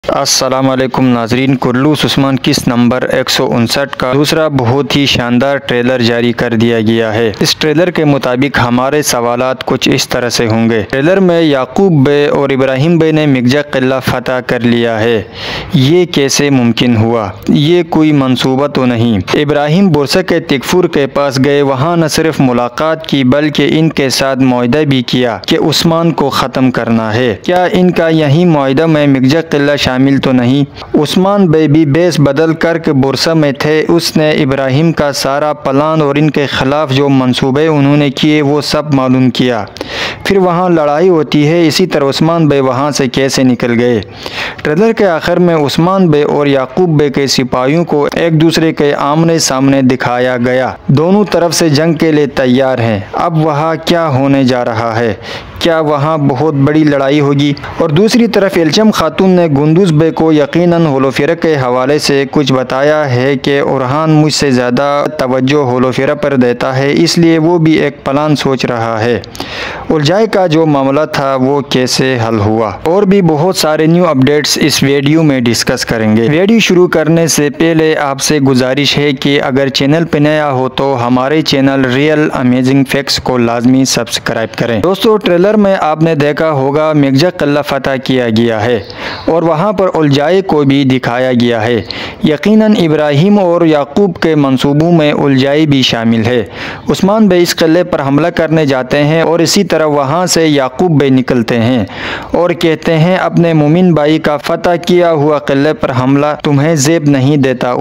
अस्सलामुअलैकुम नाजरीन, कुर्लूस उस्मान किस नंबर 159 का दूसरा बहुत ही शानदार ट्रेलर जारी कर दिया गया है। इस ट्रेलर के मुताबिक हमारे सवालात कुछ इस तरह से होंगे। ट्रेलर में याकूब बे और इब्राहिम बे ने मिर्जा किला फतह कर लिया है, ये कैसे मुमकिन हुआ? ये कोई मंसूबा तो नहीं? इब्राहिम बुरसा के तिकफुर के पास गए, वहाँ न सिर्फ मुलाकात की बल्कि इनके साथ मुआहदा भी किया कि उस्मान को ख़त्म करना है। क्या इनका यही मुआहदा में मिर्जा किला शामिल तो नहीं? उस्मान बे भी बेस बदल करके बुरसा में थे। उसने इब्राहिम का सारा प्लान और इनके ख़िलाफ़ जो मंसूबे उन्होंने किए वो सब मालूम किया। फिर वहाँ लड़ाई होती है। इसी तरह उस्मान बे वहाँ से कैसे निकल गए? ट्रेलर के आखिर में उस्मान बे और याकूब बे के सिपाहियों को एक दूसरे के आमने सामने दिखाया गया। दोनों तरफ से जंग के लिए तैयार हैं। अब वहाँ क्या होने जा रहा है? क्या वहाँ बहुत बड़ी लड़ाई होगी? और दूसरी तरफ एल्चम खातून ने गुंदुज बे को यकीनन होलोफेरा के हवाले से कुछ बताया है कि ओरहान मुझसे ज़्यादा तवज्जो होलोफेरा पर देता है, इसलिए वो भी एक प्लान सोच रहा है। उलझाई का जो मामला था वो कैसे हल हुआ? और भी बहुत सारे न्यू अपडेट्स इस वीडियो में डिस्कस करेंगे। वीडियो शुरू करने से पहले आपसे गुजारिश है कि अगर चैनल पर नया हो तो हमारे चैनल रियल अमेजिंग फैक्ट्स को लाजमी सब्सक्राइब करें। दोस्तों, ट्रेलर में आपने देखा होगा मिर्जा किला फतह किया गया है और वहां पर उलझाई को भी दिखाया गया है। यकीनन इब्राहिम और याकूब के मंसूबों में उलझाई भी शामिल है। उस्मान बे इस किले पर हमला करने जाते हैं और इसी तरह वहां से याकूब बे निकलते हैं और कहते हैं अपने मोमिन भाई का फतह किया हुआ किले पर हमला तुम्हें ज़ेब नहीं देता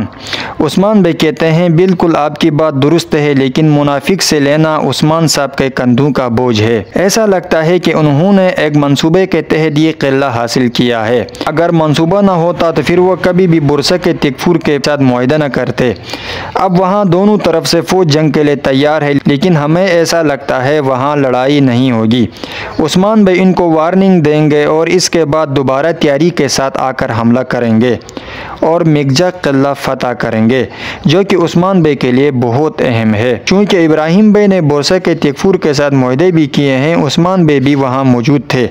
उस्मान बे कहते हैं बिल्कुल आपकी बात दुरुस्त है, लेकिन मुनाफिक से लेना उस्मान साहब के कंधों का बोझ है। ऐसा लगता है कि उन्होंने एक मंसूबे के तहत ये किला हासिल किया है। अगर मंसूबा न होता तो फिर वो कभी भी बुरसा के तिकफुर के साथ मुआहदा न करते। अब वहाँ दोनों तरफ से फौज जंग के लिए तैयार है, लेकिन हमें ऐसा लगता है वहाँ लड़ाई नहीं होगी। उस्मान बे इनको वार्निंग देंगे और इसके बाद दोबारा तैयारी के साथ आकर हमला करेंगे और मिर्जा किला फतह करेंगे, जो कि उस्मान बे के लिए बहुत अहम है। क्योंकि इब्राहिम बे ने बुरसा के तिकफुर के साथ मुआहदे भी किए हैं, उस्मान बे भी वहाँ मौजूद थे।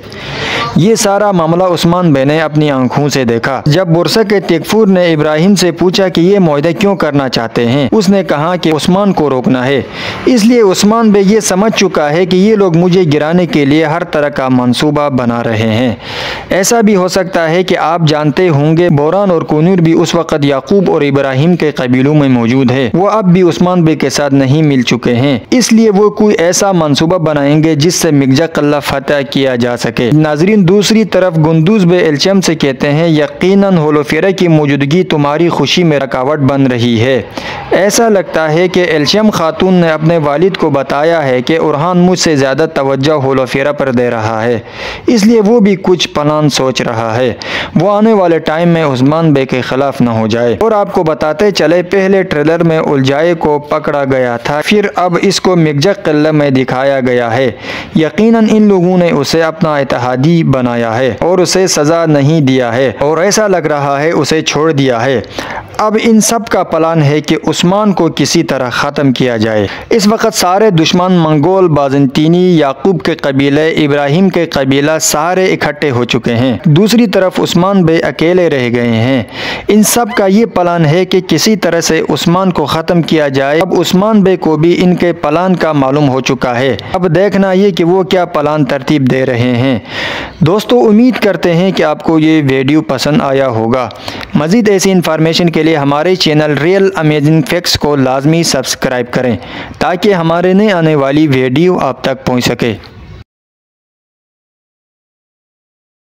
ये सारा मामला उस्मान बे ने अपनी आंखों से देखा। जब बुरसा के तिकफुर ने इब्राहिम से पूछा कि ये मुआहदा क्यों करना चाहते हैं, उसने कहा कि उस्मान को रोकना है। इसलिए उस्मान बे ये समझ चुका है कि ये लोग मुझे गिराने के लिए हर तरह का मंसूबा बना रहे हैं। ऐसा भी हो सकता है कि आप जानते होंगे बोरान और कुनूर भी उस वक़्त याकूब और इब्राहिम के कबीलों में मौजूद है। वो अब भी उस्मान बे के साथ नहीं मिल चुके हैं, इसलिए वो कोई ऐसा मंसूबा बनाएंगे जिससे मिर्जा किला फतह किया जा सके। नाजरीन, दूसरी तरफ गुंदुज बे एल्चम से कहते हैं यकीनन होलोफेरा की मौजूदगी तुम्हारी खुशी में रुकावट बन रही है। ऐसा लगता है कि एल्चम खातून ने अपने वालिद को बताया है कि ओरहान मुझसे ज़्यादा तवज्जो होलोफेरा पर दे रहा है, इसलिए वो भी कुछ प्लान सोच रहा है, वो आने वाले टाइम में उस्मान बे के खिलाफ न हो जाए। और आपको बताते चले, पहले ट्रेलर में उलझाई को पकड़ा गया था, फिर अब इसको मिर्जा किला में दिखाया गया है। यकीनन इन लोगों ने उसे अपना इत्तेहादी बनाया है और उसे सज़ा नहीं दिया है और ऐसा लग रहा है उसे छोड़ दिया है। अब इन सब का प्लान है कि उस्मान को किसी तरह ख़त्म किया जाए। इस वक्त सारे दुश्मन मंगोल, बाज़ंतीनी, याकूब के कबीले, इब्राहिम के कबीला सारे इकट्ठे हो चुके हैं। दूसरी तरफ उस्मान बे अकेले रह गए हैं। इन सब का ये प्लान है कि किसी तरह से उस्मान को ख़त्म किया जाए। अब उस्मान बे को भी इनके प्लान का मालूम हो चुका है। अब देखना ये कि वो क्या प्लान तरतीब दे रहे हैं। दोस्तों, उम्मीद करते हैं कि आपको ये वीडियो पसंद आया होगा। मज़ीद ऐसी इन्फॉर्मेशन के लिए हमारे चैनल रियल अमेजिंग फैक्ट्स को लाजमी सब्सक्राइब करें ताकि हमारे नए आने वाली वीडियो आप तक पहुंच सके।